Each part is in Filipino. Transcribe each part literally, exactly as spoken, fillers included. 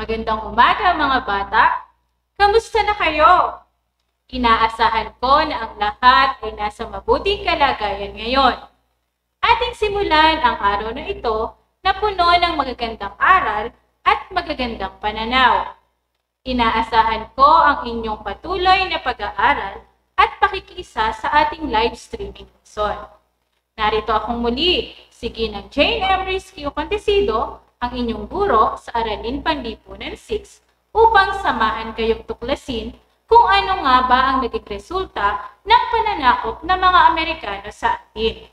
Magandang umaga mga bata! Kamusta na kayo? Inaasahan ko na ang lahat ay nasa mabuting kalagayan ngayon. Ating simulan ang araw na ito na puno ng magagandang aral at magagandang pananaw. Inaasahan ko ang inyong patuloy na pag-aaral at pakikiisa sa ating live streaming lesson. Narito akong muli, si Ginang Jane M. Risquio Contesido, ang inyong guro sa Aralin Panlipunan six upang samahan kayong tuklasin kung ano nga ba ang naging resulta ng pananakop ng mga Amerikano sa atin.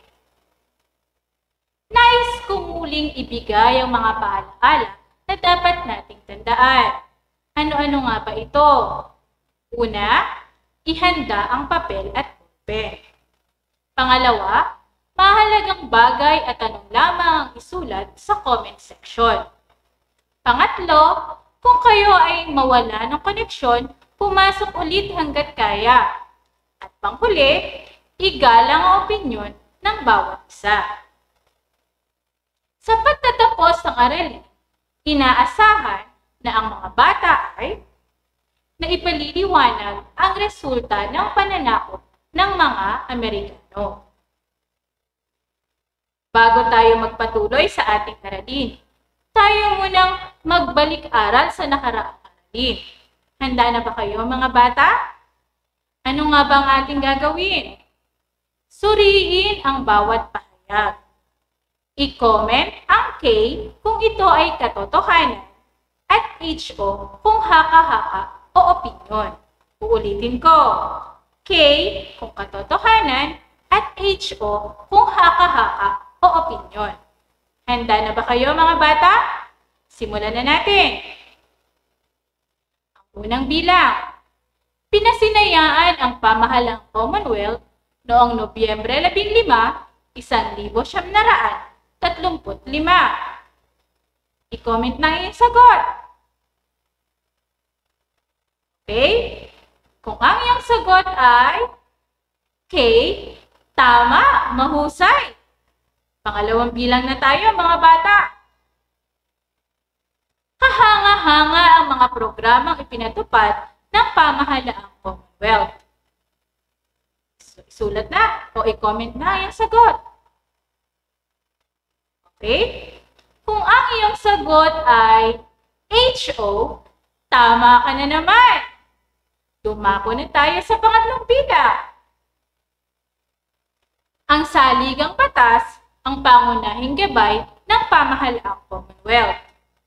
Nais kong muling ibigay ang mga paalaala na dapat nating tandaan. Ano-ano nga ba ito? Una, ihanda ang papel at pulpen. Pangalawa, mahalagang bagay at tanong lamang ang isulat sa comment section. Pangatlo, kung kayo ay mawala ng koneksyon, pumasok ulit hanggat kaya. At panghuli, igalang ang opinyon ng bawat isa. Sa pagtatapos ng aralin, inaasahan na ang mga bata ay naipaliliwanag ang resulta ng pananakop ng mga Amerikano. Bago tayo magpatuloy sa ating aralin, tayo munang magbalik-aral sa nakaraang aralin. Handa na ba kayo mga bata? Ano nga ba ang ating gagawin? Suriin ang bawat pahayag. I-comment ang K kung ito ay katotohanan at H O kung haka-haka o opinyon. Uulitin ko. K kung katotohanan at H O kung haka-haka o opinyon. Handa na ba kayo mga bata? Simulan na natin. Ang unang bilang. Pinasinayaan ang pamahalang Commonwealth noong Nobyembre labing lima, isang libo siyam na raan, tatlumput lima. I-comment na iyong sagot. Okay? Kung ang iyong sagot ay K, tama, mahusay. Pangalawang bilang na tayo mga bata. Hahanga-hanga ang mga programang ipinatupad ng pamahalaang Commonwealth. Isulat na o i-comment na ang sagot. Okay? Kung ang iyong sagot ay H O, tama ka na naman. Dumako na tayo sa pangatlong bilang. Ang saligang batas ang pangunahing gabay ng pamahalaang Commonwealth.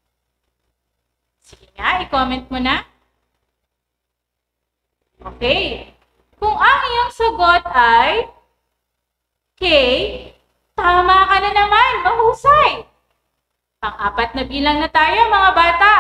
Sige nga, i-comment mo na. Okay. Kung ang iyong sagot ay K, tama ka na naman, mahusay. Pang-apat na bilang na tayo mga bata.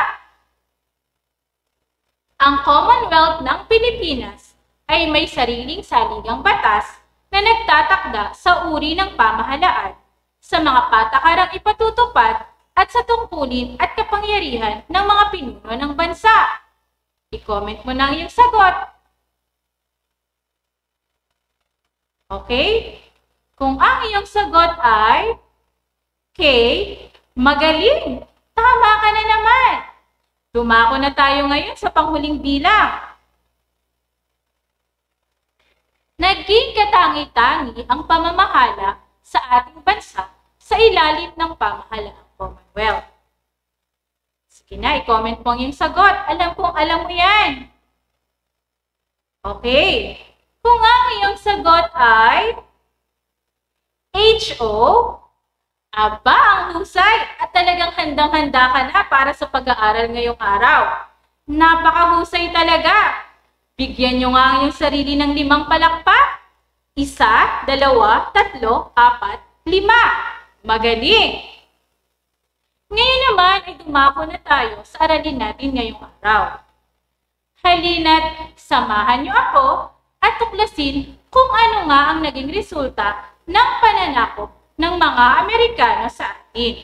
Ang Commonwealth ng Pilipinas ay may sariling saligang batas na nagtatakda sa uri ng pamahalaan, sa mga patakarang ipatutupad at sa tungkulin at kapangyarihan ng mga pinuno ng bansa. I-comment mo na ang iyong sagot. Okay? Kung ang iyong sagot ay K, magaling. Tama ka na naman. Dumako na tayo ngayon sa panghuling bilang. Naging katangi-tangi ang pamamahala sa ating bansa sa ilalim ng pamahalaang Commonwealth. Sige na, i-comment mo ang iyong sagot. Alam kong alam mo yan. Okay. Kung ang iyong sagot ay H O, aba ang husay at talagang handang-handa ka na para sa pag-aaral ngayong araw. Napakahusay talaga. Bigyan nyo nga ang iyong sarili ng limang palakpak. Isa, dalawa, tatlo, apat, lima. Magaling! Ngayon naman ay dumako na tayo sa aralin natin ngayong araw. Halina't samahan niyo ako at tuklasin kung ano nga ang naging resulta ng pananakop ng mga Amerikano sa atin.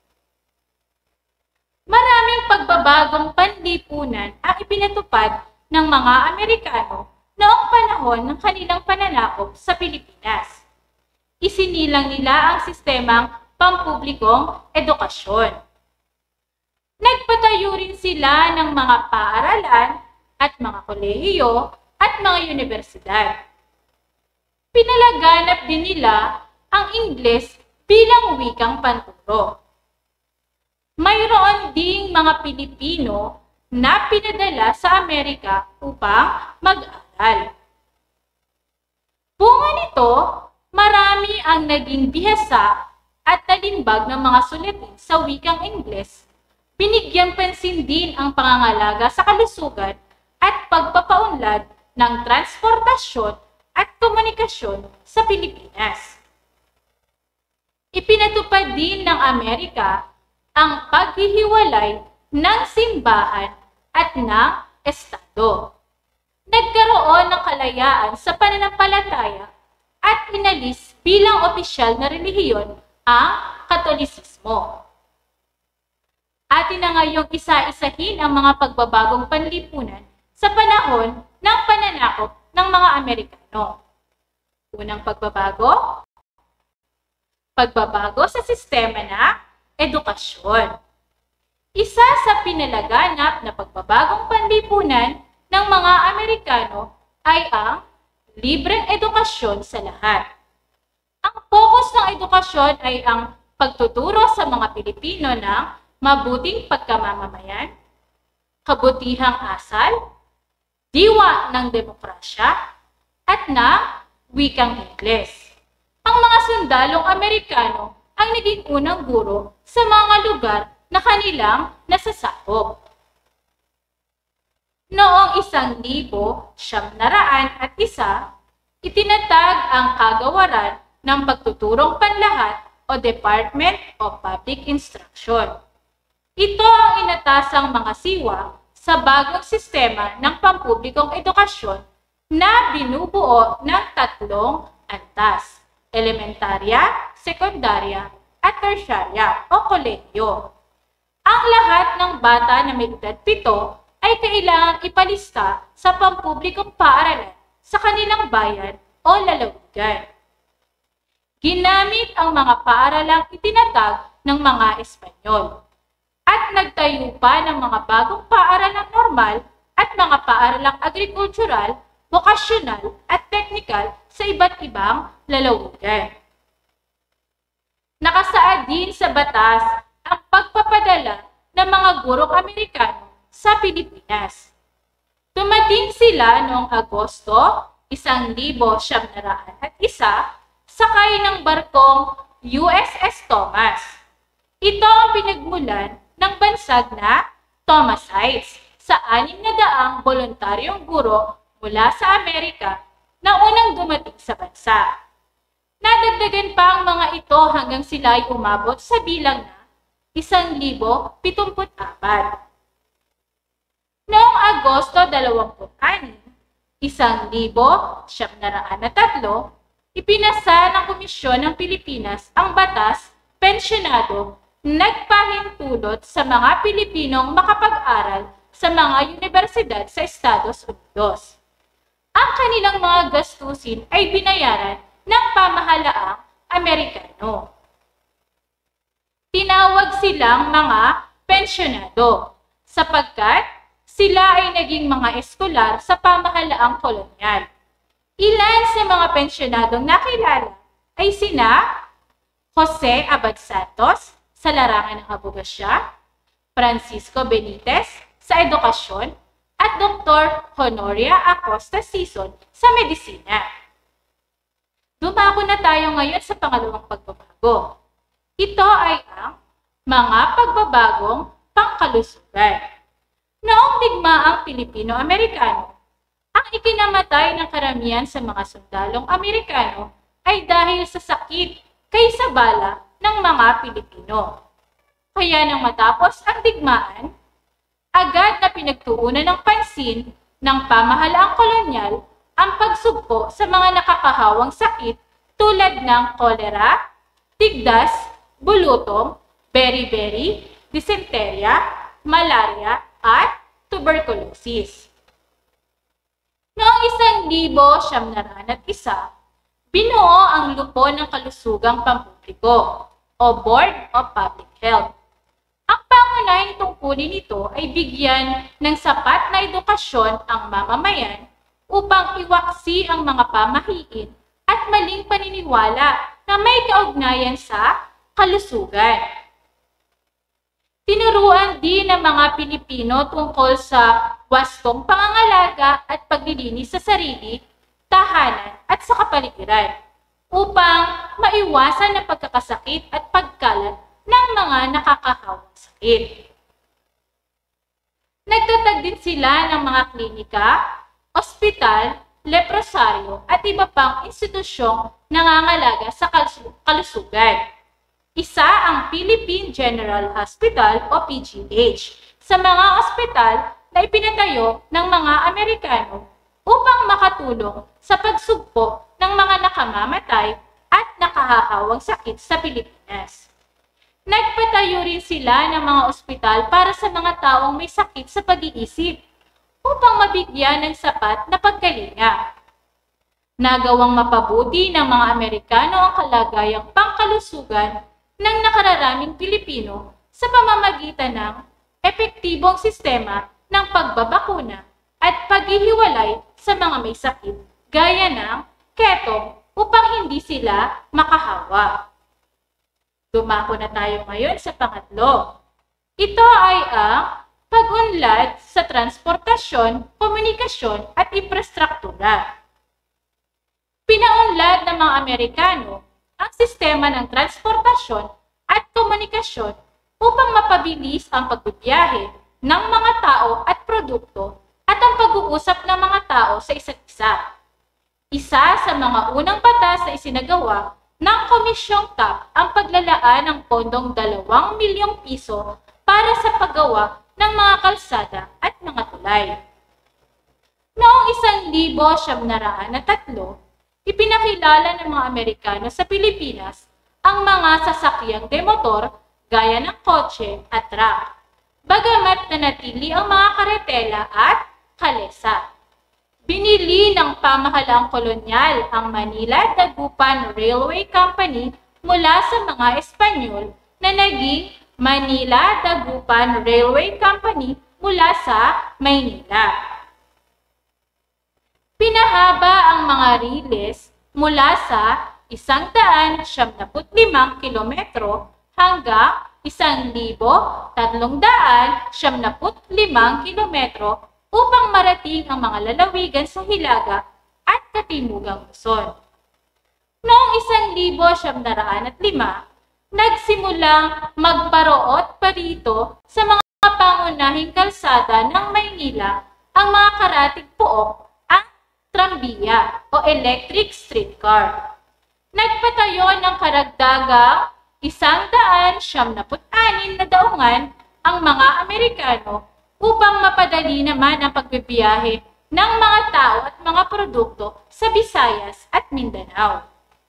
Maraming pagbabagong panlipunan ang ipinatupad ng mga Amerikano noong panahon ng kanilang pananakop sa Pilipinas. Isinilang nila ang sistemang pampublikong edukasyon. Nagpatayo rin sila ng mga paaralan at mga kolehiyo at mga universidad. Pinalaganap din nila ang Ingles bilang wikang panturo. Mayroon ding mga Pilipino na pinadala sa Amerika upang mag-aral. Bunga nito, marami ang naging bihasa at talimbag ng mga sulatin sa wikang Ingles. Binigyang pansin din ang pangangalaga sa kalusugan at pagpapaunlad ng transportasyon at komunikasyon sa Pilipinas. Ipinatupad din ng Amerika ang paghihiwalay ng simbahan at ng estado. Nagkaroon ng kalayaan sa pananampalataya at inalis bilang opisyal na relihiyon ang Katolisismo. Atin na ngayong isa-isahin ang mga pagbabagong panlipunan sa panahon ng pananakop ng mga Amerikano. Unang pagbabago, pagbabago sa sistema na edukasyon. Isa sa pinalaganap na pagbabagong panlipunan ng mga Amerikano ay ang libreng edukasyon sa lahat. Ang focus ng edukasyon ay ang pagtuturo sa mga Pilipino ng mabuting pagkamamamayan, kabutihang asal, diwa ng demokrasya, at ng wikang Ingles. Ang mga sundalong Amerikano ang naging unang guro sa mga lugar na kanilang nasasakop. Noong isang libo siyam na raan at isa, itinatag ang kagawaran ng pagtuturong panlahat o Department of Public Instruction. Ito ang inatasang mga siwa sa bagong sistema ng pampublikong edukasyon na binubuo ng tatlong antas: elementarya, sekundarya, at tersyarya o kolehiyo. Ang lahat ng bata na may edad pito ay kailangang ipalista sa pampublikong paaralan sa kanilang bayan o lalawigan. Ginamit ang mga paaralang itinatag ng mga Espanyol at nagtayo pa ng mga bagong paaralang normal at mga paaralang agrikultural, vokasyonal at teknikal sa iba't ibang lalawigan. Nakasaad din sa batas ang pagpapadala ng mga gurong Amerikano sa Pilipinas. Dumating sila noong Agosto, isang libo siyam na raan at isa, sakay ng barkong U S S Thomas. Ito ang pinagmulan ng bansag na Thomasites sa anim na daang voluntaryong guro mula sa Amerika na unang dumating sa bansa. Nadagdagan pa ang mga ito hanggang sila ay umabot sa bilang na isang libo pitumput apat. Noong Agosto dalawampu't anim, isang libo siyam na raan at tatlo, ipinasa ng Komisyon ng Pilipinas ang batas pensyonado nagpahintulot sa mga Pilipinong makapag-aral sa mga universidad sa Estados Unidos. Ang kanilang mga gastusin ay binayaran ng pamahalaang Amerikano. Tinawag silang mga pensyonado sapagkat sila ay naging mga eskolar sa pamahalaang kolonyal. Ilan sa mga pensyonadong nakilala ay sina Jose Abad Santos sa larangan ng abogasya, Francisco Benitez sa edukasyon, at Doktor Honoria Acosta Sison sa medisina. Dumako na tayo ngayon sa pangalawang pagbabago. Ito ay ang mga pagbabagong pangkalusugan. Noong digmaang Pilipino-Amerikano, ang ikinamatay ng karamihan sa mga sundalong Amerikano ay dahil sa sakit kaysa bala ng mga Pilipino. Kaya nang matapos ang digmaan, agad na pinagtuunan ng pansin ng pamahalaang kolonyal ang pagsugpo sa mga nakakahawang sakit tulad ng kolera, tigdas, bulutom, beriberi, disenterya, malaria, at tuberculosis. Noong isang libo siyam na raan at isa, binuo ang Lupon ng Kalusugang Pampubliko o Board of Public Health. Ang pangunahing tungkulin nito ay bigyan ng sapat na edukasyon ang mamamayan upang iwaksi ang mga pamahiin at maling paniniwala na may kaugnayan sa kalusugan. Tinuruan din ng mga Pilipino tungkol sa wastong pangangalaga at paglilinis sa sarili, tahanan at sa kapaligiran upang maiwasan ang pagkakasakit at pagkalat ng mga nakakahawang sakit. Nagtatag din sila ng mga klinika, ospital, leprosaryo at iba pang institusyong nangangalaga sa kalusugan. Isa ang Philippine General Hospital o P G H sa mga ospital na ipinatayo ng mga Amerikano upang makatulong sa pagsugpo ng mga nakamamatay at nakahahawang sakit sa Pilipinas. Nagpatayo rin sila ng mga ospital para sa mga taong may sakit sa pag-iisip upang mabigyan ng sapat na pagkalinga. Nagawang mapabuti ng mga Amerikano ang kalagayang pangkalusugan ng nakararaming Pilipino sa pamamagitan ng epektibong sistema ng pagbabakuna at paghihiwalay sa mga may sakit gaya ng ketong upang hindi sila makahawa. Dumako na tayo ngayon sa pangatlo. Ito ay ang pag-unlad sa transportasyon, komunikasyon at infrastruktura. Pinaunlad ng mga Amerikano ang sistema ng transportasyon at komunikasyon upang mapabilis ang pagbibiyahe ng mga tao at produkto at ang pag-uusap ng mga tao sa isa't isa. Isa sa mga unang batas na isinagawa ng Komisyong T A P ang paglalaan ng pondong dalawang milyong piso para sa paggawa ng mga kalsada at mga tulay. Noong isang libo siyam na raan at tatlo, ipinakilala ng mga Amerikano sa Pilipinas ang mga sasakyang demotor gaya ng kotse at truck, bagamat nanatili ang mga karetela at kalesa. Binili ng pamahalaang kolonyal ang Manila-Dagupan Railway Company mula sa mga Espanyol na naging Manila-Dagupan Railway Company mula sa Maynila. Pinahaba ang mga riles mula sa isang daan siyam na limang kilometro hanggang isang libo tatlong daan siyam na limang kilometro upang marating ang mga lalawigan sa Hilaga at Katimugang Luzon. Noong isang libo siyam na raan at lima, nagsimulang magparoot pa rito sa mga pangunahing kalsada ng Maynila ang mga karatig pook, trambiya o electric streetcar. Nagpatayo ng karagdagang isang daan siyam na anim na daungan ang mga Amerikano upang mapadali naman ang pagbibiyahe ng mga tao at mga produkto sa Visayas at Mindanao.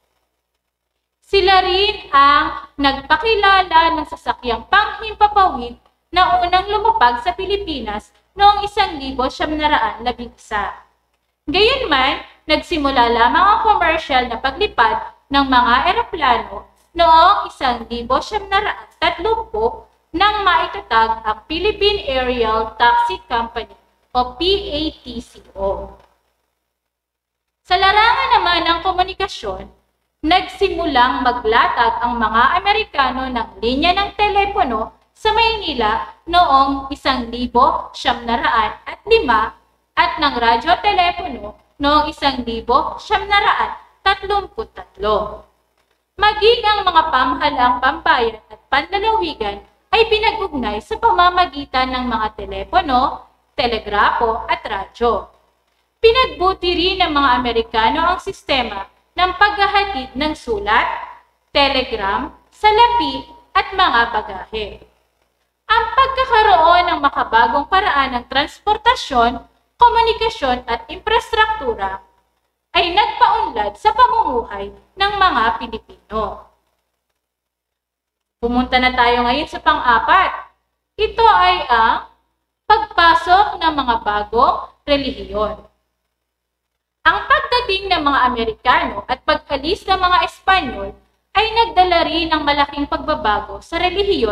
Sila rin ang nagpakilala ng sasakyang panghimpapawid na unang lumapag sa Pilipinas noong isang libo siyam na raan labing isa. Gayunman, nagsimula lamang ang commercial na paglipad ng mga eroplano noong isang libo siyam na raan tatlumpu nang maitatag ang Philippine Aerial Taxi Company o P A T C O. Sa larangan naman ng komunikasyon, nagsimulang maglatag ang mga Amerikano ng linya ng telepono sa Maynila noong isang libo siyam na raan at lima at ng radyo-telepono noong isang libo siyam na raan tatlumput tatlo. Maging ang mga pamahalaang pambayan at panlalawigan ay pinag-ugnay sa pamamagitan ng mga telepono, telegrapo at radyo. Pinagbuti rin ng mga Amerikano ang sistema ng paghahatid ng sulat, telegram, salapi at mga bagahe. Ang pagkakaroon ng makabagong paraan ng transportasyon, komunikasyon at infrastruktura ay nagpaunlad sa pamumuhay ng mga Pilipino. Pumunta na tayo ngayon sa pang-apat. Ito ay ang pagpasok ng mga bagong relihiyon. Ang pagdating ng mga Amerikano at pag-alis ng mga Espanyol ay nagdala rin ng malaking pagbabago sa relihiyon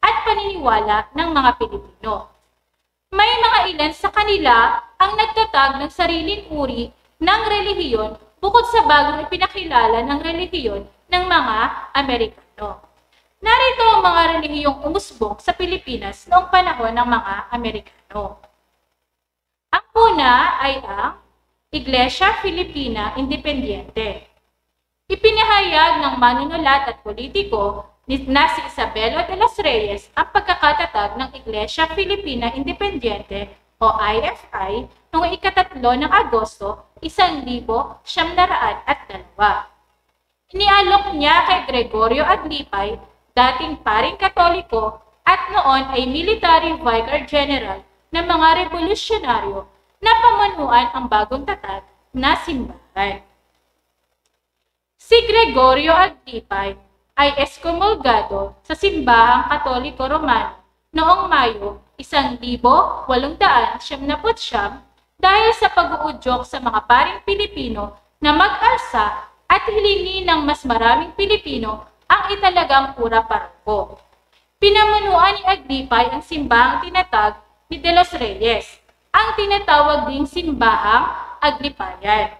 at paniniwala ng mga Pilipino. May mga ilan sa kanila ang nagtatag ng sariling uri ng relihiyon bukod sa bagong ipinakilala ng relihiyon ng mga Amerikano. Narito ang mga relihiyong umusbong sa Pilipinas noong panahon ng mga Amerikano. Ang una ay ang Iglesia Filipina Independiente. Ipinahayag ng manunulat at politiko na si Isabelo de los Reyes ang pagkakatatag ng Iglesia Filipina Independiente o I F I noong ikatatlo ng Agosto, isang libo siyam na raan at dalawa. Inialok niya kay Gregorio Aglipay, dating paring Katoliko at noon ay Military Vicar General ng mga revolusyonaryo na pamunuan ang bagong tatag na simbahan. Si Gregorio Aglipay ay eskomulgado sa simbahang Katoliko Romano noong Mayo isang libo walong daan siyam na siyam dahil sa pag-uudyok sa mga paring Pilipino na mag-alsa at hilingi ng mas maraming Pilipino ang italagang pura paroko. Pinamunuan ni Aglipay ang simbahang tinatag ni De los Reyes, ang tinatawag ding simbahang Aglipayan.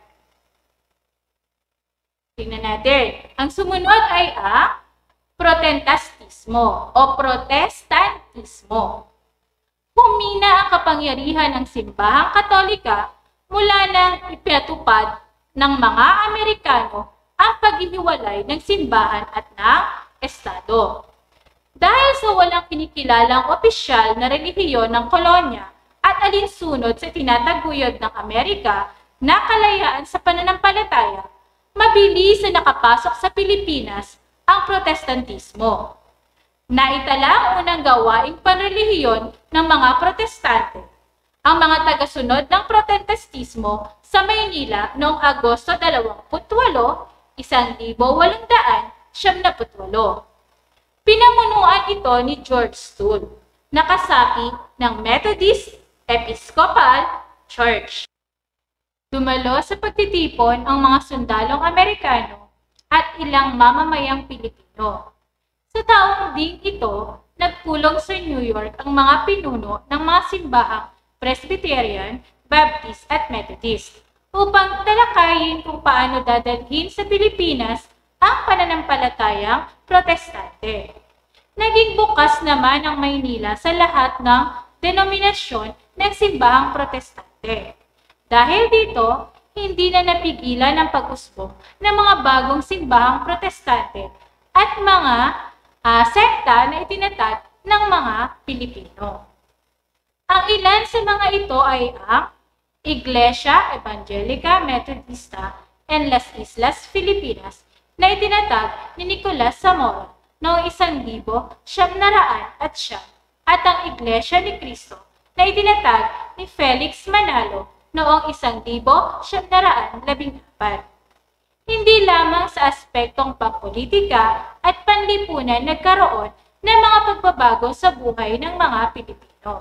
Tingnan natin. Ang sumunod ay ang Protestantismo o Protestantismo. Humina ang kapangyarihan ng simbahang Katolika mula nang ipinatupad ng mga Amerikano ang paghihiwalay ng simbahan at ng Estado. Dahil sa walang kinikilalang opisyal na relihiyon ng kolonya at alinsunod sa tinataguyod ng Amerika na kalayaan sa pananampalataya, mabilis na nakapasok sa Pilipinas ang Protestantismo. Naitala ang unang gawaing panrelihiyon ng mga Protestante, ang mga tagasunod ng Protestantismo sa Maynila noong Agosto dalawampu't walo, isang libo walong daan siyam na putwalo. Pinamunuan ito ni George Stull, nakasapi ng Methodist Episcopal Church. Dumalo sa pagtitipon ang mga sundalong Amerikano at ilang mamamayang Pilipino. Sa taong ding ito, nagpulong sa New York ang mga pinuno ng mga simbahang Presbyterian, Baptist at Methodist upang talakayin kung paano dadalhin sa Pilipinas ang pananampalatayang Protestante. Naging bukas naman ang Maynila sa lahat ng denominasyon ng simbahang Protestante. Dahil dito, hindi na napigilan ang pag-usbong ng mga bagong simbahang Protestante at mga uh, sekta na itinatag ng mga Pilipino. Ang ilan sa mga ito ay ang Iglesia Evangelica Metodista en las Islas Filipinas na itinatag ni Nicolas Zamora noong isang libo siyam na raan at siyam at ang Iglesia ni Cristo na itinatag ni Felix Manalo noong isang libo siyam na raan labing apat. Hindi lamang sa aspektong pangpolitika at panlipunan nagkaroon ng mga pagbabago sa buhay ng mga Pilipino.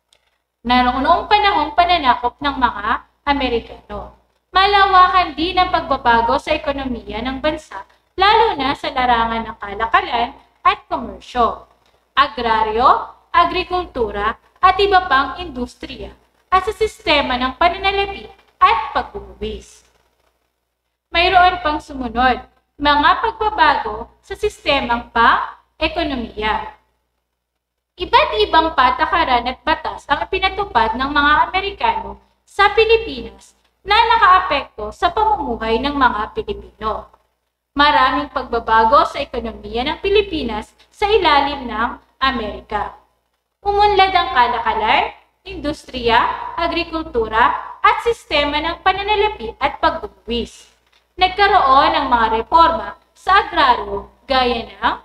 Noong panahong pananakop ng mga Amerikano, malawakan din ang pagbabago sa ekonomiya ng bansa, lalo na sa larangan ng kalakalan at komersyo, agraryo, agrikultura at iba pang industriya at sa sistema ng pananalapi at pagbubuwis. Mayroon pang sumunod, mga pagbabago sa sistemang pang-ekonomiya. Iba't ibang patakaran at batas ang ipinatupad ng mga Amerikano sa Pilipinas na nakaapekto sa pamumuhay ng mga Pilipino. Maraming pagbabago sa ekonomiya ng Pilipinas sa ilalim ng Amerika. Umunlad ang kalakalan, industriya, agrikultura at sistema ng pananalapi at pagbubuwis. Nagkaroon ng mga reforma sa agraryo gaya ng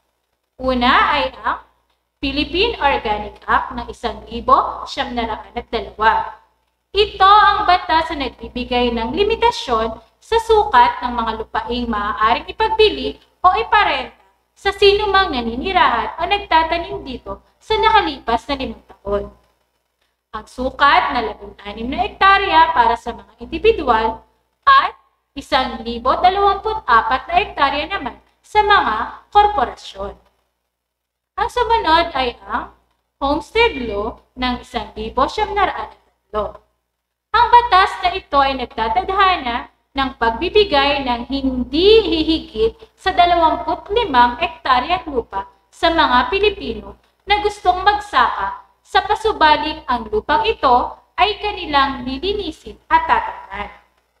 una ay ang Philippine Organic Act ng isang libo siyam na raan at dalawa. Ito ang batas na nagbibigay ng limitasyon sa sukat ng mga lupaing maaaring ipagbili o iparenta sa sinumang naninirahan o nagtatanim dito sa nakalipas na limang taon. Ang sukat na labing anim na hektarya para sa mga individual at isang libo dalawampu't apat na hektarya naman sa mga korporasyon. Ang sumunod ay ang Homestead Law ng isang libo siyam na raan at tatlo. Ang batas na ito ay nagtatadhana ng pagbibigay ng hindi hihigit sa dalawamput limang ektaryang lupa sa mga Pilipino na gustong magsaka sa pasubaling ang lupang ito ay kanilang lilinisin at tatanan.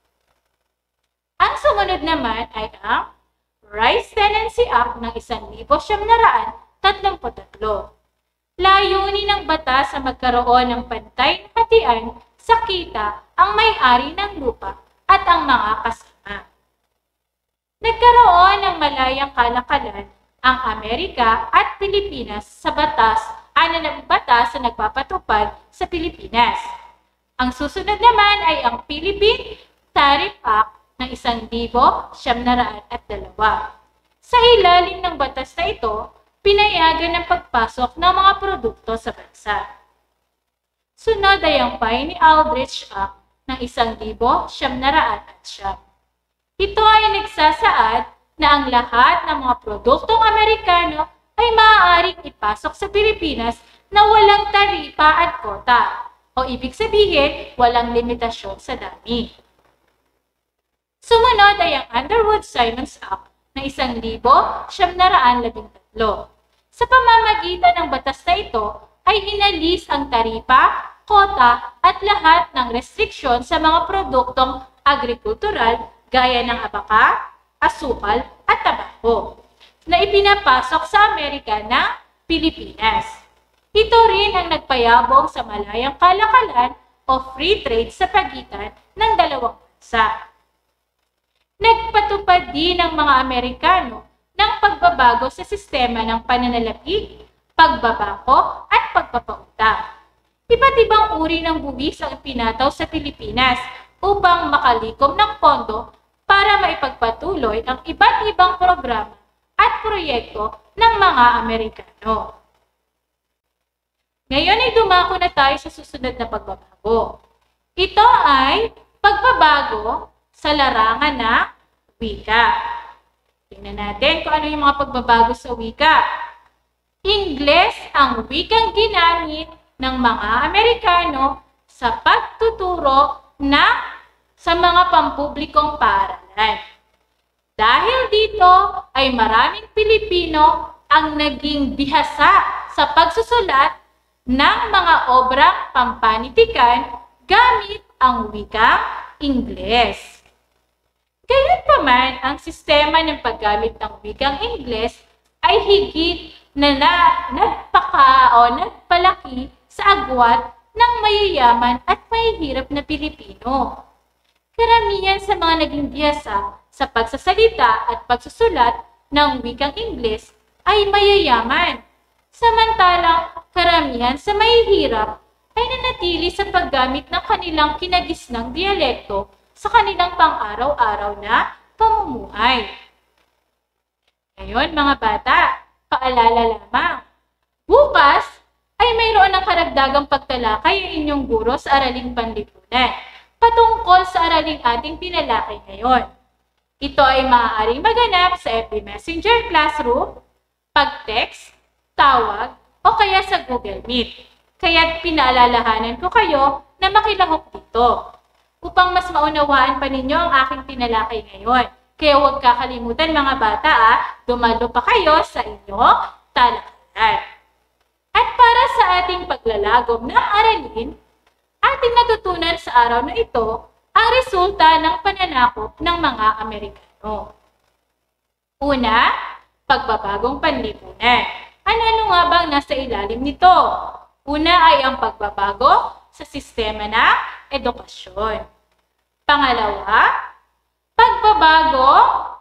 Ang sumunod naman ay ang Rice Tenancy Act ng isang libo siyam na raan tatlumput tatlo. Layunin ng batas sa magkaroon ng pantay na hatian sa kita ang may-ari ng lupa at ang mga kasama. Nagkaroon ng malayang kalakalan ang Amerika at Pilipinas sa batas, ano ng batas na nagpapatupad sa Pilipinas. Ang susunod naman ay ang Philippine Tariff Act ng isang libo siyam na raan at dalawa. Sa ilalim ng batas na ito, pinayagan ng pagpasok ng mga produkto sa bansa. Sunod ay ang Paine-Aldrich Act ng isang libo siyam na raan at siyam. Ito ay nagsasaad na ang lahat ng mga produktong Amerikano ay maaaring ipasok sa Pilipinas na walang taripa at kota, o ibig sabihin, walang limitasyon sa dami. Sumunod ay ang Underwood-Simons Act ng isang libo siyam na raan labing tatlo. Sa pamamagitan ng batas na ito ay inalis ang taripa, kota at lahat ng restriksyon sa mga produktong agrikultural gaya ng abaka, asukal at tabako na ipinapasok sa Amerika ng Pilipinas. Ito rin ang nagpayabong sa malayang kalakalan o free trade sa pagitan ng dalawang bansa. Nagpatupad din ng mga Amerikano ng pagbabago sa sistema ng pananalapi, pagbabangko at pagpapautang. Iba't ibang uri ng buwis ang ipinataw sa Pilipinas upang makalikom ng pondo para maipagpatuloy ang iba't ibang programa at proyekto ng mga Amerikano. Ngayon ay dumako na tayo sa susunod na pagbabago. Ito ay pagbabago sa larangan ng wika. Tingnan natin kung ano yung mga pagbabago sa wika. Ingles ang wikang ginamit ng mga Amerikano sa pagtuturo na sa mga pampublikong paaralan. Dahil dito ay maraming Pilipino ang naging bihasa sa pagsusulat ng mga obrang pampanitikan gamit ang wikang Ingles. Gayunpaman, ang sistema ng paggamit ng wikang Ingles ay higit na, na nagpaka o nagpalaki sa agwat ng mayayaman at mahihirap na Pilipino. Karamihan sa mga naging bihasa sa pagsasalita at pagsusulat ng wikang Ingles ay mayayaman, samantalang karamihan sa mahihirap ay nanatili sa paggamit ng kanilang kinagisnang dialekto sa kanilang pang-araw-araw na pamumuhay. Ngayon mga bata, paalala lamang. Bukas ay mayroon ng karagdagang pagtalakay ang inyong guro sa Araling Panlipunan patungkol sa araling ating tinalakay ngayon. Ito ay maaaring maganap sa F B Messenger Classroom, pag-text, tawag, o kaya sa Google Meet. Kaya't pinaalalahanan ko kayo na makilahok dito upang mas maunawaan pa ninyo ang aking tinalakay ngayon. Kaya huwag kakalimutan mga bata, ah, dumalo pa kayo sa inyong talakayan. At para sa ating paglalagom ng aralin, ating natutunan sa araw na ito ang resulta ng pananakop ng mga Amerikano. Una, pagbabagong panlipunan. Ano-ano nga bang nasa ilalim nito? Una ay ang pagbabago sa sistema ng edukasyon. Pangalawa, pagbabago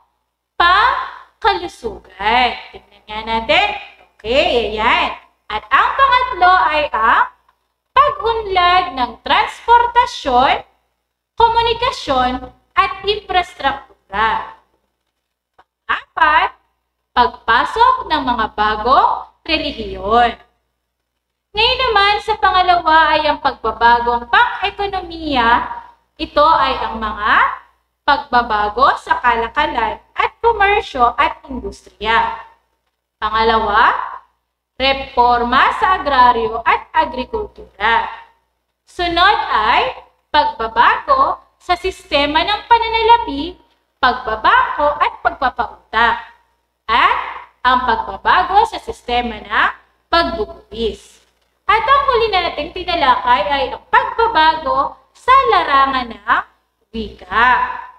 pangkalusugan. Tingnan nga natin. Okay, ayan. At ang pangatlo ay ang pag-unlad ng transportasyon, komunikasyon, at infrastruktura. Pang-apat, pagpasok ng mga bagong relihiyon. Ngayon naman sa pangalawa ay ang pagbabagong pang-ekonomiya. Ito ay ang mga pagbabago sa kalakalan at komersyo at industriya. Pangalawa, reforma sa agraryo at agrikultura. Sunod ay pagbabago sa sistema ng pananalapi, pagbabago at pagpapautang. At ang pagbabago sa sistema ng pagbubuwis. At ang huli nating tinalakay ay ang pagbabago sa larangan ng wika.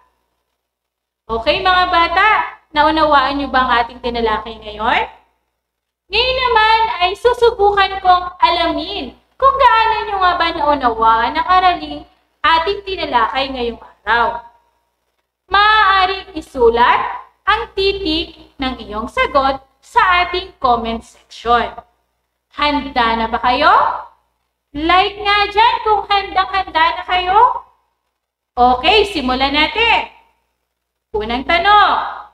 Okay mga bata, naunawaan niyo ba ang ating tinalakay ngayon? Ngayon naman ay susubukan kong alamin kung gaano niyo nga ba naunawaan ang araling ating tinalakay ngayong araw. Maaaring isulat ang titik ng iyong sagot sa ating comment section. Handa na ba kayo? Like nga dyan kung handang-handa na kayo. Okay, simulan natin. Unang tanong.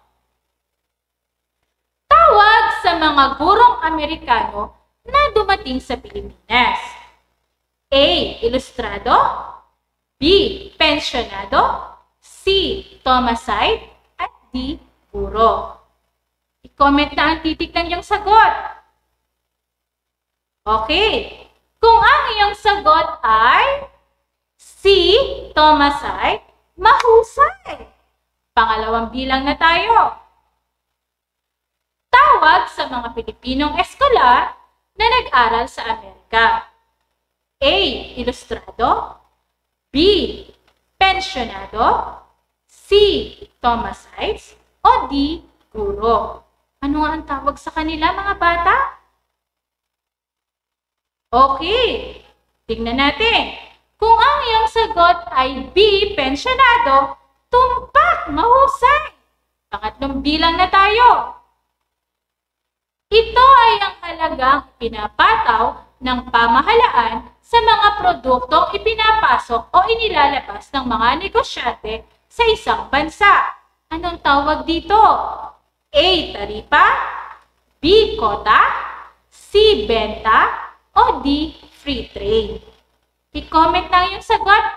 Tawag sa mga gurong Amerikano na dumating sa Pilipinas. A. Ilustrado. B. Pensyonado. C. Tomasite. At D. Guro. I-comment na ang titik ng iyong sagot. Okay. Kung ang iyong sagot ay C. Tomasite, mahusay. Pangalawang bilang na tayo. Tawag sa mga Pilipinong eskolar na nag-aral sa Amerika. A. Ilustrado. B. Pensyonado. C. Tomasites. O D. Guro. Ano nga ang tawag sa kanila mga bata? Okay. Tingnan natin. Kung ang iyong sagot ay B. Pensyonado, tumpak, mahusay. Pangatlong bilang na tayo. Ito ay ang halagang pinapataw ng pamahalaan sa mga produktong ipinapasok o inilalabas ng mga negosyante sa isang bansa. Anong tawag dito? A. Taripa, B. Kota, C. Benta, o D. Free trade. I-comment lang yung sagot.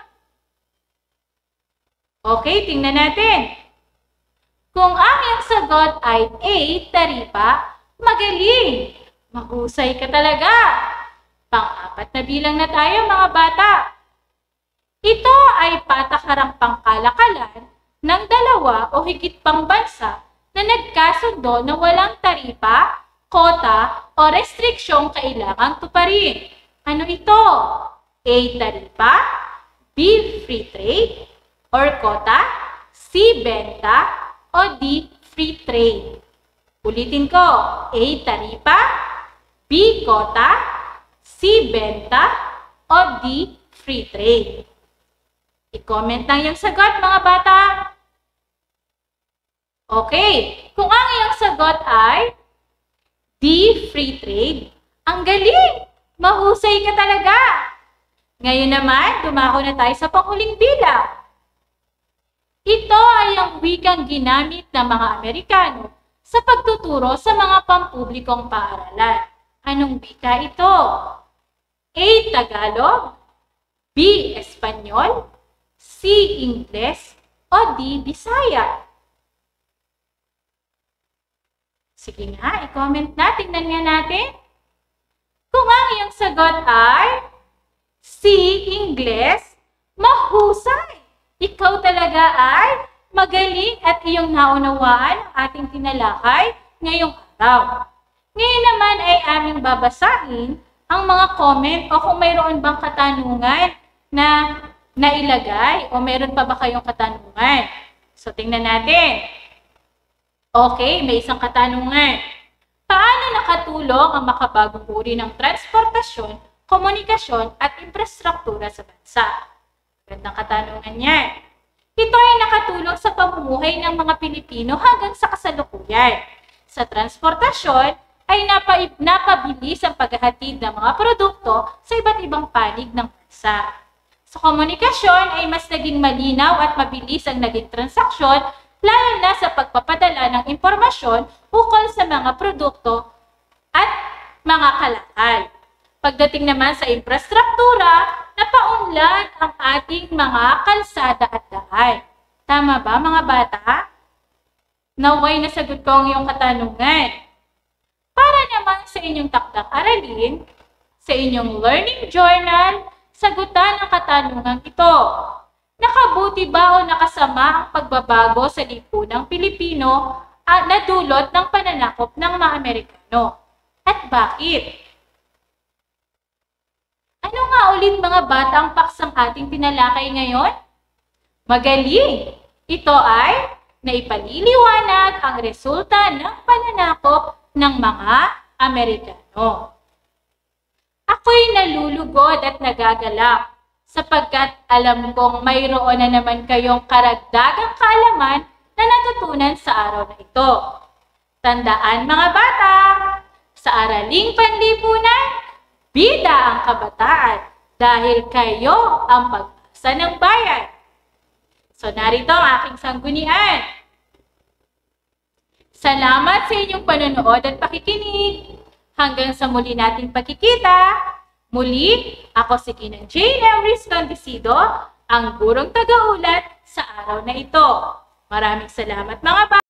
Okay, tingnan natin. Kung ang iyong sagot ay A. Taripa, magaling! Mahusay ka talaga! Pang-apat na bilang na tayo mga bata. Ito ay patakarang pangkalakalan ng dalawa o higit pang bansa na nagkasundo na walang taripa, kota o restriksyong kailangang tuparin. Ano ito? A. Taripa, B. Free trade, or kota, C. Benta, o D. Free trade. Ulitin ko, A. Taripa, B. Kota, C. Benta, o D. Free trade. I-comment lang yung sagot mga bata. Okay, kung ang iyong sagot ay D. Free trade, ang galing! Mahusay ka talaga! Ngayon naman, dumako na tayo sa panghuling bilang. Ito ay ang wikang ginamit ng mga Amerikano sa pagtuturo sa mga pampublikong paaralan. Anong wika ito? A. Tagalog, B. Espanyol, C. Ingles, o D. Bisaya. Sige nga, i-comment na. Tingnan nga natin. Kung ang iyong sagot ay C. Ingles, mahusay. Ikaw talaga ay magaling at iyong naunawaan ang ating tinalakay ngayong araw. Ngayon naman ay aming babasahin ang mga comment o kung mayroon bang katanungan na nailagay o meron pa ba kayong katanungan. So, tingnan natin. Okay, may isang katanungan. Paano nakatulong ang makabagong uri ng transportasyon, komunikasyon at infrastruktura sa bansa? Gandang katanungan yan. Ito ay nakatulong sa pamumuhay ng mga Pilipino hanggang sa kasalukuyan. Sa transportasyon ay napa napabilis ang paghahatid ng mga produkto sa iba't ibang panig ng bansa. Sa komunikasyon ay mas naging malinaw at mabilis ang naging transaksyon lalo na sa pagpapadala ng impormasyon ukol sa mga produkto at mga kalakal. Pagdating naman sa infrastruktura, napaunlad ang ating mga kalsada at daan. Tama ba mga bata? Naway nasagot ko ang iyong katanungan. Para naman sa sa inyong takdang aralin, sa inyong learning journal, sagutan ang katanungang ito. Nakabuti ba o nakasama ang pagbabago sa lipunang Pilipino at na dulot ng pananakop ng mga Amerikano? At bakit? Ano nga ulit mga bata ang paksang ating tinalakay ngayon? Magaling! Ito ay naipaliliwanag ang resulta ng pananakop ng mga Amerikano. Ako'y nalulugod at nagagalak sapagkat alam kong mayroon na naman kayong karagdagang kaalaman na natutunan sa araw na ito. Tandaan mga bata, sa araling panlipunan, bida ang kabataan dahil kayo ang pag-asa ng bayan. So narito ang aking sanggunian. Salamat sa inyong panonood at pakikinig. Hanggang sa muli nating pagkikita. Muli, ako si Kinang Jane Emrys Condesido, ang gurong tagaulat sa araw na ito. Maraming salamat mga bata.